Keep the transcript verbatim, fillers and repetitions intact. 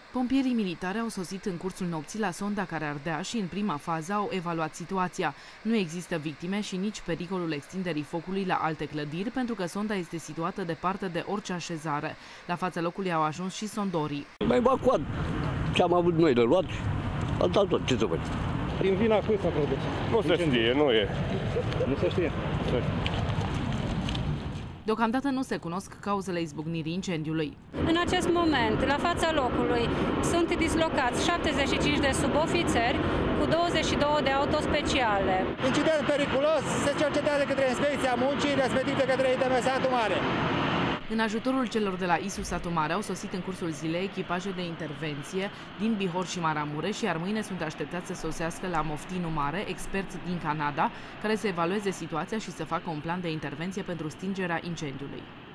Pompierii militari au sosit în cursul nopții la sonda care ardea și în prima fază au evaluat situația. Nu există victime și nici pericolul extinderii focului la alte clădiri, pentru că sonda este situată departe de orice așezare. La fața locului au ajuns și sondorii. Mai evacuat ce am avut noi de luat, am dat tot, ce să văd. Din vina cui s-a produs? Nu se știe, nu e. Nu se știe. Deocamdată nu se cunosc cauzele izbucnirii incendiului. În acest moment, la fața locului, sunt dislocați șaptezeci și cinci de subofițeri cu douăzeci și două de autospeciale. Incident periculos se cercetează către Inspecția Muncii, respectiv de către I T M Satu Mare. În ajutorul celor de la I S U Satu Mare au sosit în cursul zilei echipaje de intervenție din Bihor și Maramureș, iar mâine sunt așteptați să sosească la Moftinu Mare experți din Canada care să evalueze situația și să facă un plan de intervenție pentru stingerea incendiului.